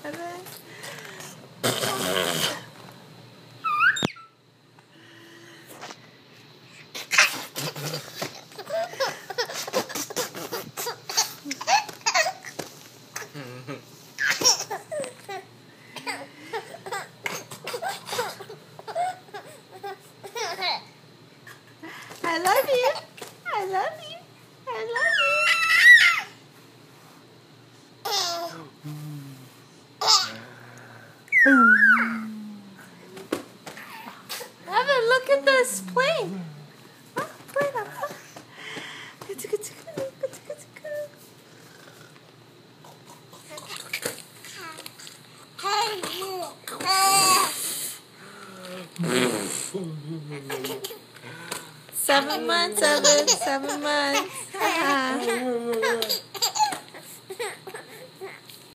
Seven. I love you. I love you. I love you. Evan, look at this plane. Oh, plane up. Seven months, Evan. 7 months.